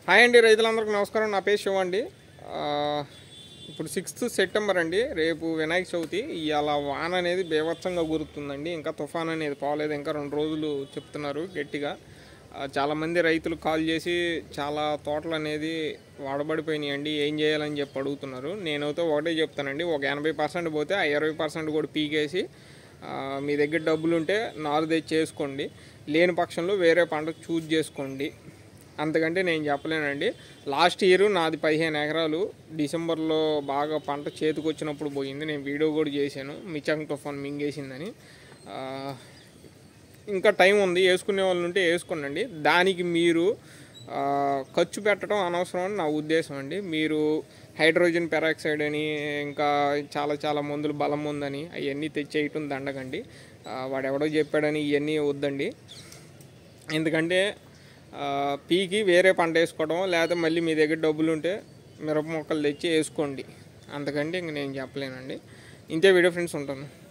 Hi అండి, రైతులందరికీ నమస్కారం. నా పేరు శివ అండి. ఇప్పుడు 6th సెప్టెంబర్ అండి. రేపు వినాయక చవితి. ఇవాళ వాన అనేది బీభత్సంగా కురుతుందండి. ఇంకా తుఫాన్ అనేది పోలేదు, ఇంకా 2 రోజులు చెప్తున్నారు గట్టిగా. చాలామంది రైతులు కాల్ చేసి చాలా తోటలు అనేది వాడబడిపోయినాయండి, ఏం చేయాలని చెప్పి అడుగుతున్నారు. నేనైతే ఒకటే చెప్తానండి, ఒక 80% పోతే ఆ 20% కూడా పీకేసి మీ దగ్గర డబ్బులు ఉంటే నారు తెచ్చి చేసుకోండి, లేని పక్షంలో వేరే పంట చూజ్ చేసుకోండి. అంతకంటే నేను చెప్పలేనండి. లాస్ట్ ఇయర్ నాది 15 ఎకరాలు డిసెంబర్లో బాగా పంట చేతికి వచ్చినప్పుడు పోయింది. నేను వీడియో కూడా చేశాను, మిచాంగ్ తుఫాన్ మింగేసిందని. ఇంకా టైం ఉంది, వేసుకునే వాళ్ళు ఉంటే వేసుకోండి. దానికి మీరు ఖర్చు పెట్టడం అనవసరం అని నా ఉద్దేశం అండి. మీరు హైడ్రోజన్ పెరాక్సైడ్ అని ఇంకా చాలా మందులు బలం ఉందని అవన్నీ తెచ్చేయటం దండకండి. వాడెవడో చెప్పాడని ఇవన్నీ వద్దండి. ఎందుకంటే పీకి వేరే పంట వేసుకోవడం, లేకపోతే మళ్ళీ మీ దగ్గర డబ్బులు ఉంటే మిరప మొక్కలు తెచ్చి వేసుకోండి. అంతకంటే ఇంక నేను చెప్పలేనండి. ఇంతే వీడియో ఫ్రెండ్స్, ఉంటాను.